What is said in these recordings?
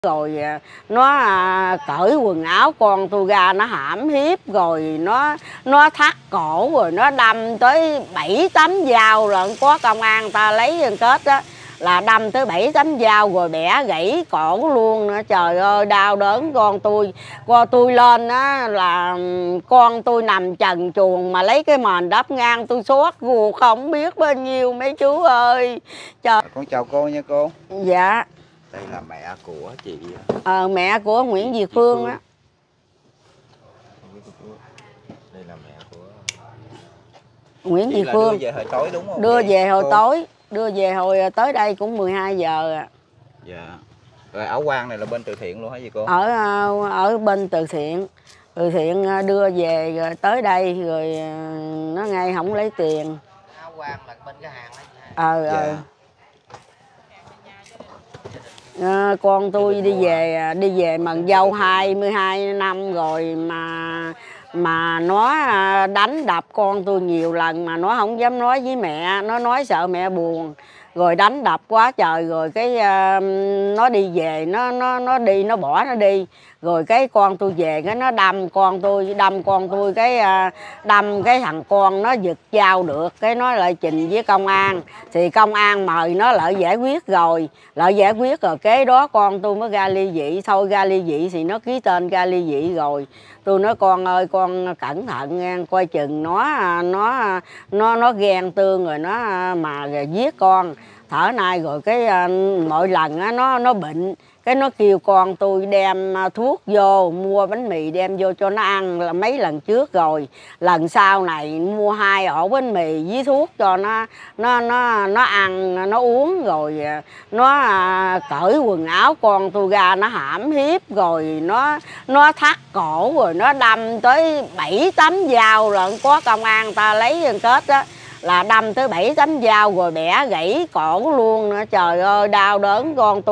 Rồi nó cởi quần áo con tôi ra, nó hãm hiếp, rồi nó thắt cổ, rồi nó đâm tới 7-8 dao lận. Có công an ta lấy kết đó là đâm tới 7-8 dao, rồi bẻ gãy cổ luôn nữa. Trời ơi, đau đớn con tôi. Con tôi lên á là con tôi nằm trần truồng mà lấy cái mền đắp ngang, tôi xót ruột không biết bao nhiêu mấy chú ơi. Trời. Con chào cô nha cô. Dạ. Đây là mẹ của chị. Mẹ của Nguyễn Việt Phương á. Đây là mẹ của Nguyễn Việt Phương. Đưa về hồi tối đúng không? Đưa về hồi tối, đưa về hồi tới đây cũng 12 giờ à. Dạ. Rồi áo quan này là bên từ thiện luôn hả chị cô? Ở bên từ thiện. Từ thiện đưa về rồi tới đây rồi nó ngay không lấy tiền. Áo quan là bên cái hàng đó. Dạ. Con tôi đi về mần dâu 22 năm rồi mà nó đánh đập con tôi nhiều lần mà nó không dám nói với mẹ, nó nói sợ mẹ buồn, rồi đánh đập quá trời, rồi cái nó đi về, nó đi, nó bỏ nó đi, rồi cái con tôi về cái nó đâm con tôi cái đâm cái thằng con nó giật dao được, cái nó lại trình với công an, thì công an mời nó lại giải quyết rồi kế đó con tôi mới ra ly dị. Thôi ra ly dị thì nó ký tên ra ly dị rồi. Tôi nói con ơi, con cẩn thận nha, coi chừng nó ghen tương rồi nó mà giết con. Thở nay rồi cái mỗi lần á nó bệnh, cái nó kêu con tôi đem thuốc vô, mua bánh mì đem vô cho nó ăn là mấy lần trước rồi. Lần sau này mua 2 ổ bánh mì với thuốc cho nó ăn, nó uống, rồi nó cởi quần áo con tôi ra, nó hãm hiếp, rồi nó thắt cổ, rồi nó đâm tới 7-8 dao lận. Có công an ta lấy kết đó là đâm tới 7-8 dao, rồi bẻ gãy cổ luôn nữa. Trời ơi, đau đớn con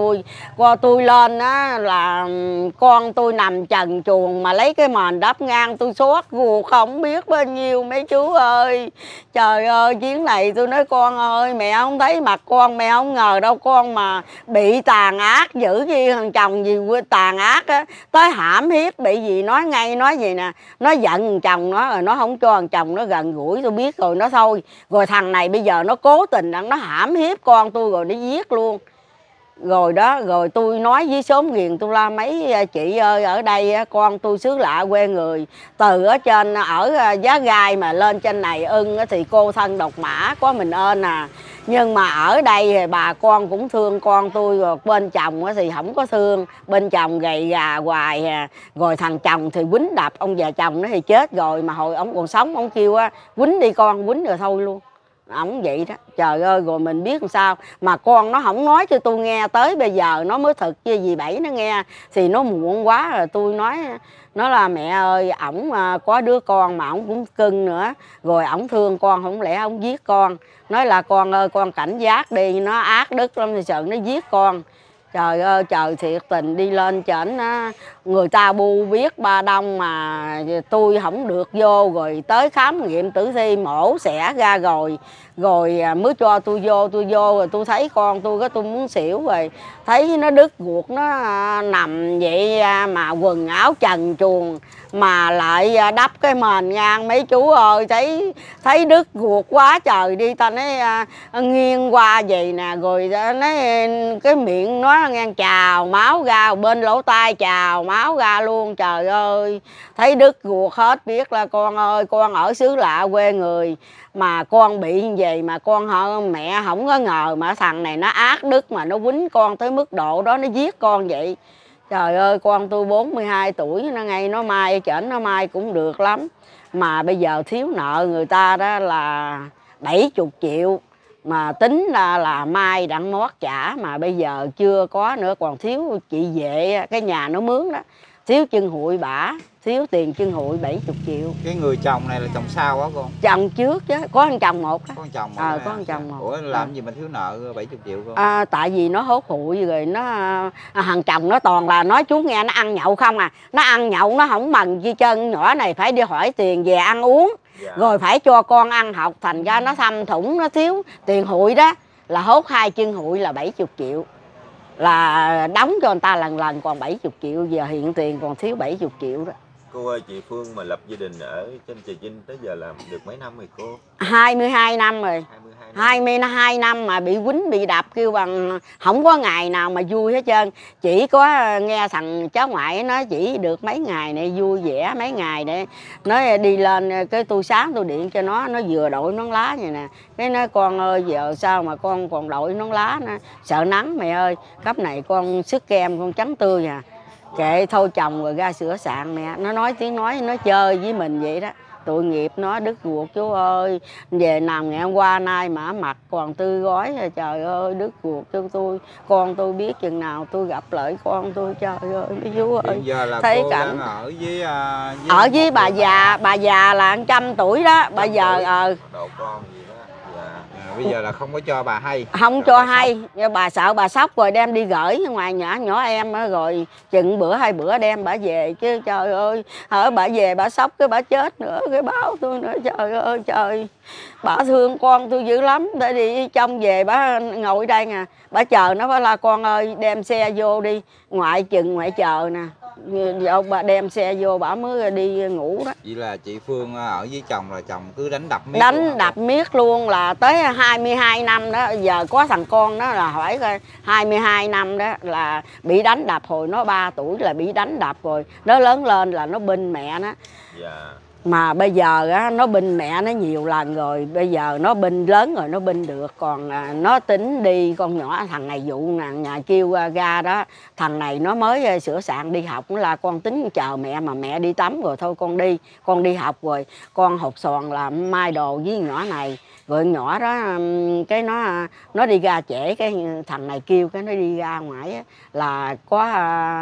tôi lên á là con tôi nằm trần truồng mà lấy cái mền đắp ngang, tôi xót ruột không biết bao nhiêu mấy chú ơi. Trời ơi, chuyến này tôi nói con ơi, mẹ không thấy mặt con, mẹ không ngờ đâu con mà bị tàn ác dữ gì, thằng chồng gì tàn ác á, tới hãm hiếp, bị gì nói ngay, nói gì nè, nó giận thằng chồng nó rồi nó không cho thằng chồng nó gần gũi, tôi biết rồi nó thôi. Rồi thằng này bây giờ nó cố tình nó hãm hiếp con tôi rồi nó giết luôn. Rồi đó, rồi tôi nói với xóm Ghiền tôi la mấy chị ơi, ở đây con tôi xứ lạ quê người, từ ở trên ở Giá Gai mà lên trên này ưng thì cô thân độc mã có mình ơn à. Nhưng mà ở đây thì bà con cũng thương con tôi, rồi bên chồng thì không có thương, bên chồng gầy gà hoài à. Rồi thằng chồng thì quýnh đập ông già chồng nó thì chết rồi, mà hồi ông còn sống ông kêu á quýnh đi con, quýnh rồi thôi luôn. Ổng vậy đó. Trời ơi, rồi mình biết làm sao mà con nó không nói cho tôi nghe, tới bây giờ nó mới thực chứ dì Bảy nó nghe thì nó muộn quá rồi. Tôi nói nó là mẹ ơi, ổng có đứa con mà ổng cũng cưng nữa, rồi ổng thương con, không lẽ ổng giết con. Nói là con ơi, con cảnh giác đi, nó ác đức lắm thì sợ nó giết con. Trời ơi, trời thiệt tình đi lên trển á, người ta bu biết ba đông mà tôi không được vô, rồi tới khám nghiệm tử thi mổ xẻ ra rồi mới cho tôi vô rồi tôi thấy con tôi tôi muốn xỉu rồi, thấy nó đứt ruột, nó nằm vậy mà quần áo trần truồng mà lại đắp cái mền ngang mấy chú ơi, thấy đứt ruột quá trời đi. Ta nói nghiêng qua vậy nè, rồi nói cái miệng nó ngang trào máu ra, bên lỗ tai trào máu ra luôn. Trời ơi, thấy đứt ruột hết. Biết là con ơi, con ở xứ lạ quê người mà con bị như vậy mà mẹ không có ngờ mà thằng này nó ác đức mà nó quýnh con tới mức độ đó, nó giết con vậy. Trời ơi, con tôi 42 tuổi, nó ngay nó mai chển nó mai cũng được lắm. Mà bây giờ thiếu nợ người ta đó là 70 triệu. Mà tính ra là mai đặng mót trả mà bây giờ chưa có nữa, còn thiếu chị Vệ, cái nhà nó mướn đó, thiếu chân hụi bả, thiếu tiền chân hụi 70 triệu. Cái người chồng này là chồng sao á con? Chồng trước chứ, có anh chồng một đó. Có anh chồng một. Có anh chồng một. Ủa làm gì mà thiếu nợ 70 triệu con? Tại vì nó hốt hụi rồi nó thằng chồng nó toàn là nói chú nghe, nó ăn nhậu không à. Nó ăn nhậu nó không mần chi chân, nhỏ này phải đi hỏi tiền về ăn uống. Dạ. Rồi phải cho con ăn học, thành ra nó thâm thủng, nó thiếu tiền hụi đó, là hốt 2 chân hụi là 70 triệu. là đóng cho người ta lần còn 70 triệu, giờ hiện tiền còn thiếu 70 triệu đó. Cô ơi, chị Phương mà lập gia đình ở trên Trà Vinh tới giờ làm được mấy năm rồi cô? 22 năm rồi. 22 năm mà bị quýnh bị đập kêu bằng không có ngày nào mà vui hết trơn. Chỉ có nghe thằng cháu ngoại nói chỉ được mấy ngày này vui vẻ mấy ngày để nói đi lên cái tôi sáng tôi điện cho nó vừa đội nón lá vậy nè. Cái nói con ơi giờ sao mà con còn đội nón lá nữa, sợ nắng mẹ ơi, cấp này con sức kem con trắng tươi à. Kệ thôi chồng rồi ra sửa sạn mẹ, nó nói tiếng nói nó chơi với mình vậy đó. Tội nghiệp nó đứt ruột chú ơi, về nằm ngày hôm qua nay mà mặt còn tươi gói, trời ơi đứt ruột cho tôi, con tôi biết chừng nào tôi gặp lại con tôi, trời ơi mấy chú ơi. Hiện giờ là thấy cô cảnh đang ở với bà già là 100 tuổi đó, bây giờ độ con gì đó. Dạ. bây giờ là không có cho bà hay, không cho hay, bà sợ bà sốc rồi đem đi gửi ngoài nhỏ em rồi chừng bữa 2 bữa đem bà về chứ trời ơi, hở bà về bà sốc cái bà chết nữa cái báo tôi nữa, trời ơi trời, bà thương con tôi dữ lắm, để đi trong về bà ngồi đây nè, bà chờ nó, bà la con ơi đem xe vô đi, ngoại chờ nè, bà đem xe vô bà mới đi ngủ đó. Vậy là chị Phương ở với chồng là chồng cứ đánh đập miết Đập miết luôn là tới 22 năm đó, giờ có thằng con đó là hỏi coi 22 năm đó là bị đánh đập, hồi nó 3 tuổi là bị đánh đập rồi, nó lớn lên là nó binh mẹ nó. Dạ. Mà bây giờ á, nó binh mẹ nó nhiều lần rồi, bây giờ nó binh lớn rồi nó binh được, còn nó tính đi con nhỏ thằng này vụ nhà kêu ra đó, thằng này nó mới sửa soạn đi học, là con tính chờ mẹ mà mẹ đi tắm rồi thôi con đi học rồi con hột xoàn là mai đồ với nhỏ này, rồi nhỏ đó cái nó đi ra trễ, cái thằng này kêu cái nó đi ra ngoài á, là có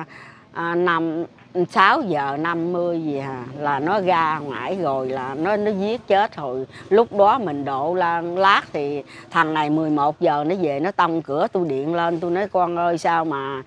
6 giờ 50 gì là nó ra ngoài rồi là nó giết chết rồi. Lúc đó mình độ lát thì thằng này 11 giờ nó về nó tông cửa, tôi điện lên tôi nói con ơi sao mà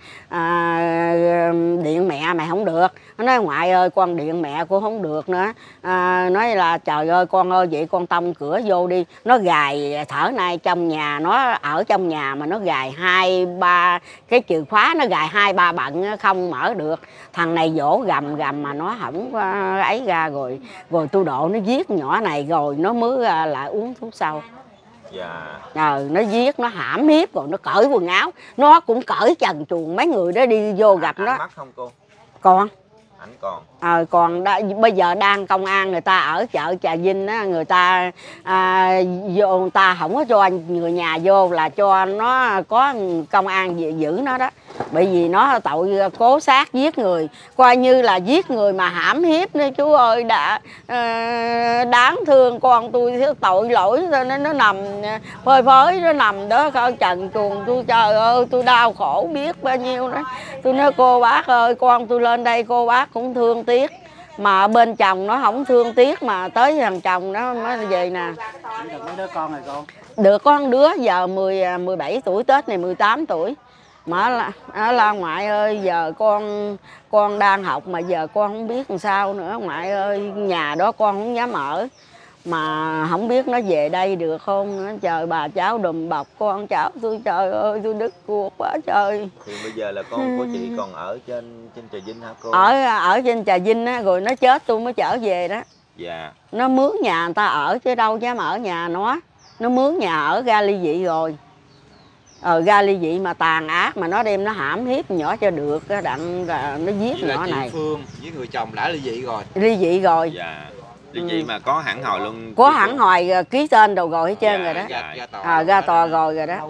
điện mẹ mày không được, nó nói ngoại ơi con điện mẹ cô không được nữa, nói là trời ơi con ơi vậy con tông cửa vô đi, nó gài thở nay trong nhà, nó ở trong nhà mà nó gài 2-3 cái chìa khóa, nó gài 2-3 bận không mở được, thằng này dỗ gầm mà nó không ấy ra rồi tôi độ nó giết nhỏ này rồi nó mới lại uống thuốc sâu. Dạ. Nó giết nó hãm hiếp rồi nó cởi quần áo, nó cũng cởi trần truồng, mấy người đó đi vô gặp nó. Mắc không cô? Còn Ảnh còn. Còn bây giờ đang công an người ta ở chợ Trà Vinh á, người ta vô, người ta không có cho người nhà vô, là cho nó có công an giữ nó đó, bởi vì nó tội cố sát giết người, coi như là giết người mà hãm hiếp nữa chú ơi, đã đáng thương con tôi, tội lỗi nó nằm phơi phới, nó nằm đó coi trần truồng, tôi trời ơi tôi đau khổ biết bao nhiêu đó. Tôi nói cô bác ơi con tôi lên đây cô bác cũng thương tiếc, mà bên chồng nó không thương tiếc, mà tới thằng chồng nó mới về nè. Được mấy đứa con rồi con? Được con đứa giờ 17 tuổi, Tết này 18 tuổi. Mà là ngoại ơi giờ con đang học mà giờ con không biết làm sao nữa ngoại ơi, nhà đó con không dám ở, mà không biết nó về đây được không nữa. Trời bà cháu đùm bọc con cháu tôi, trời ơi tôi đứt ruột quá trời. Thì bây giờ là con của chị còn ở trên Trà Vinh hả cô? Ở trên Trà Vinh á, rồi nó chết tôi mới trở về đó. Dạ. Nó mướn nhà người ta ở chứ đâu dám ở nhà nó mướn nhà ở ra ly dị rồi. Ra ly dị mà tàn ác, mà nó đem nó hãm hiếp nhỏ cho được đặng nó giết nhỏ này. Chị Phương với người chồng đã ly dị rồi. Ly dị rồi. Dạ. Ly dị mà có hẳn hòi luôn. Có hẳn hòi ký tên đồ rồi hết trơn rồi đó. Ra tòa rồi đó.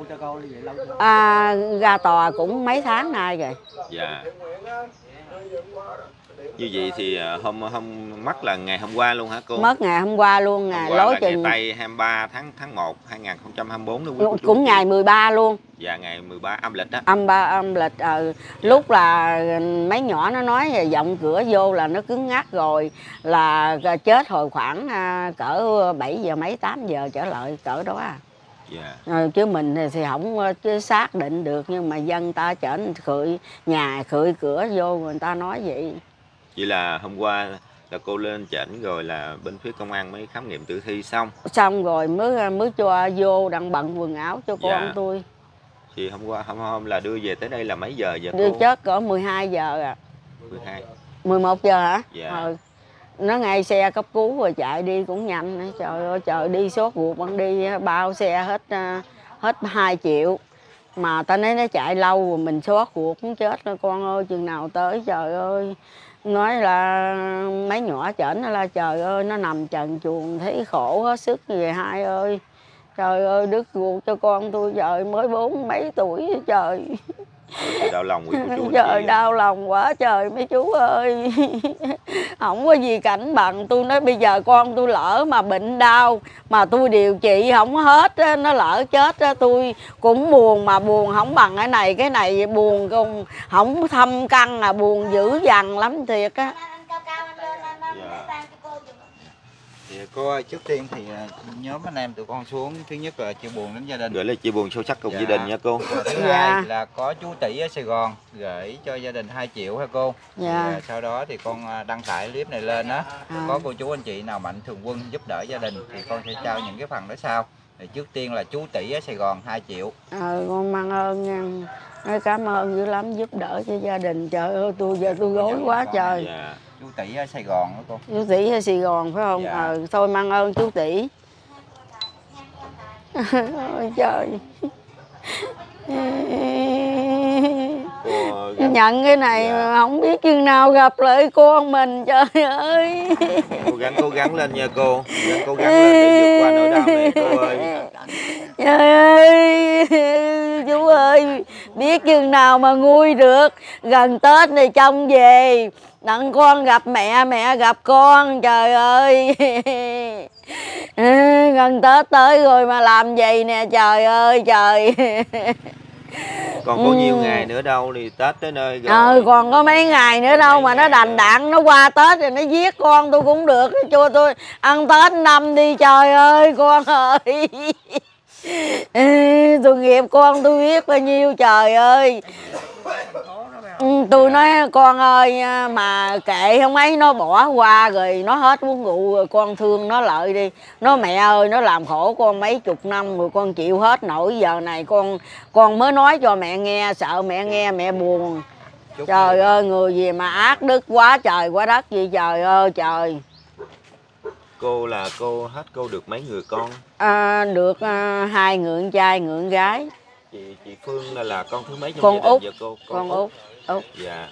Ra tòa cũng mấy tháng nay rồi. Dạ. Như vậy thì hôm mất là ngày hôm qua luôn hả cô? Mất ngày hôm qua luôn, ngày lối chừng ngày Tây 23 tháng 1 2024 đó. Cũng ngày 13 luôn. Dạ ngày 13 âm lịch đó. Âm lịch. Lúc là mấy nhỏ nó nói giọng cửa vô là nó cứng ngắc rồi, là chết hồi khoảng cỡ 7 giờ mấy 8 giờ trở lại cỡ đó à. Yeah. Chứ mình thì không xác định được, nhưng mà dân ta chở khựi nhà khựi cửa vô người ta nói vậy. Vậy là hôm qua là cô lên chảnh rồi là bên phía công an mới khám nghiệm tử thi xong rồi mới cho vô đặng bận quần áo cho con tôi. Chị hôm là đưa về tới đây là mấy giờ vậy Đưa cô? chết cỡ 12 giờ à. 12. 11 giờ hả? Dạ. Nó ngay xe cấp cứu rồi chạy đi cũng nhanh nữa. Trời ơi trời, đi sốt ruột bằng đi bao xe hết 2 triệu. Mà ta nói nó chạy lâu rồi mình sốt ruột cũng chết rồi con ơi, chừng nào tới. Trời ơi, nói là mấy nhỏ chởnh là trời ơi nó nằm trần truồng thấy khổ hết sức về hai ơi. Trời ơi đứt ruột cho con tôi, trời mới 40 mấy tuổi trời. Đau lòng quý cô chú. Trời đau lòng quá trời mấy chú ơi. Không có gì cảnh bằng. Tôi nói bây giờ con tôi lỡ mà bệnh đau mà tôi điều trị không hết á, nó lỡ chết á, tôi cũng buồn, mà buồn không bằng cái này buồn không thâm căn, là buồn dữ dằn lắm thiệt á. Thì cô ơi, trước tiên thì nhóm anh em tụi con xuống, thứ nhất là chia buồn đến gia đình, gửi lời chia buồn sâu sắc cùng gia đình nha cô. và thứ hai là có chú Tỷ ở Sài Gòn gửi cho gia đình 2 triệu ha cô. Thì, sau đó thì con đăng tải clip này lên á, có cô chú anh chị nào mạnh thường quân giúp đỡ gia đình thì con sẽ trao những cái phần đó sau. Thì trước tiên là chú Tỷ ở Sài Gòn 2 triệu. Con mang ơn nha. Nói cảm ơn dữ lắm, giúp đỡ cho gia đình. Trời ơi tôi giờ tôi gối quá trời. Chú Tỷ ở Sài Gòn đó cô. Chú Tỷ ở Sài Gòn phải không? Thôi mang ơn chú Tỷ. Ôi trời. Nhận cái này mà không biết chừng nào gặp lại con mình, trời ơi. Cố gắng lên nha cô. Cố gắng lên để vượt qua nỗi đau này cô ơi. Trời ơi, chú ơi, biết chừng nào mà nguôi được. Gần Tết này trông về, đặng con gặp mẹ, mẹ gặp con, trời ơi. Gần Tết tới rồi mà làm gì nè, trời ơi trời. Còn có nhiều ngày nữa đâu thì Tết tới nơi rồi. Còn có mấy ngày nữa đâu mà nó đành đặn, nó qua Tết rồi nó giết con tôi cũng được, cho tôi ăn Tết năm đi, trời ơi con ơi. Tôi nghiệp con tôi biết bao nhiêu, trời ơi. Tôi nói con ơi, mà kệ không ấy, nó bỏ qua rồi nó hết uống rượu rồi, con thương nó lợi đi. Nó mẹ ơi, nó làm khổ con mấy chục năm rồi, con chịu hết nổi, giờ này con mới nói cho mẹ nghe, sợ mẹ nghe mẹ buồn. Trời ơi, người gì mà ác đức quá trời quá đất gì, trời ơi trời. Cô là cô được mấy người con? Được 2 người con trai, người con gái. Chị Phương là con thứ mấy trong con gia đình Út. vậy cô? Con Út. Dạ.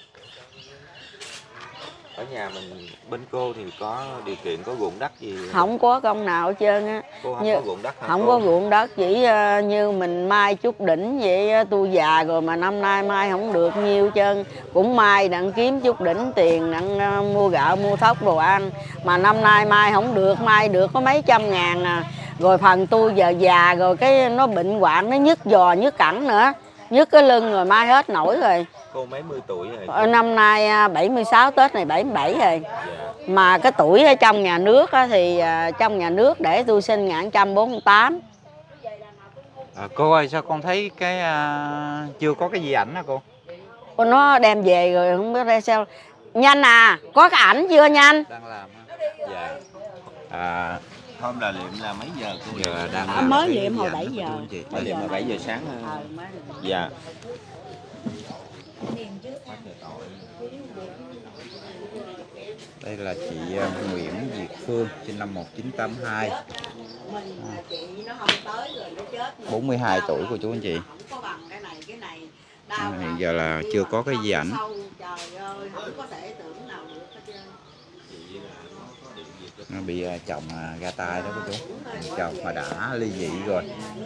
Ở nhà mình bên cô thì có điều kiện, có ruộng đất gì? Không có công nào hết trơn á. Cô không có ruộng đất hả? Không có ruộng đất, chỉ như mình mai chút đỉnh vậy. Tôi già rồi mà năm nay mai không được nhiêu hết trơn. Cũng mai đặng kiếm chút đỉnh tiền đặng mua gạo mua thóc đồ ăn. Mà năm nay mai không được, mai được có mấy trăm ngàn à. Rồi phần tôi giờ già rồi, cái nó bệnh hoạn, nó nhức giò nhức cẳng nữa, nhức cái lưng rồi mai hết nổi rồi. Cô mấy mươi tuổi rồi? Năm nay 76, Tết này 77 rồi. Dạ. Mà cái tuổi ở trong nhà nước á, thì trong nhà nước để tôi sinh 1948. Cô ơi, sao con thấy cái chưa có cái gì ảnh hả cô? Nó đem về rồi không biết ra sao. Nhanh à, có cái ảnh chưa nhanh? Đang làm hả? Dạ. Hôm là liệm là mấy giờ cô? Giờ đang làm mới liệm hồi 7 giờ. Mới liệm hồi 7 giờ sáng. Dạ. Đây là chị Nguyễn Việt Phương, sinh năm 1982. 42 tuổi của chú anh chị. Hiện giờ là chưa có cái gì ảnh. Nó bị chồng ga tai đó cô chú. Chồng mà đã ly dị rồi.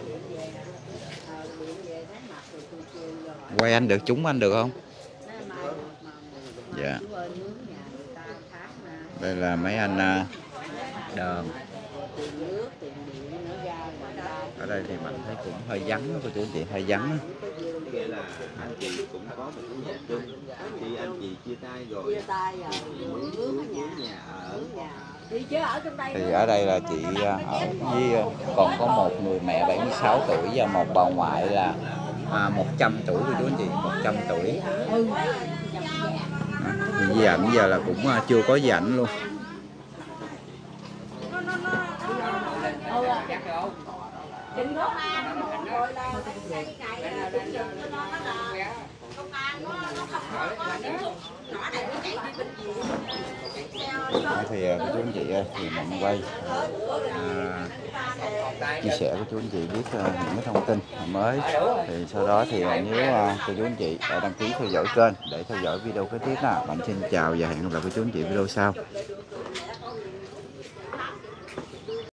Quay anh được, chúng anh được không? Dạ. Đây là mấy anh đờn. Ở đây thì mình thấy cũng hơi vắng đó cô chú chị, hơi vắng. Nghĩa là anh chị cũng có một cái nhà chung, khi anh chị chia tay rồi thì muốn nhà ở. Thì ở đây là chị ở với còn có một người mẹ 76 tuổi và một bà ngoại là 100 tuổi của chú anh chị, 100 tuổi. Di ảnh giờ là cũng chưa có di ảnh luôn. thì cô chú anh chị ơi, thì mình quay chia sẻ với chú anh chị biết những cái thông tin mới. Thì sau đó thì nếu cô chú anh chị đăng ký theo dõi kênh để theo dõi video kế tiếp nào. Mình xin chào và hẹn gặp lại cô chú anh chị video sau.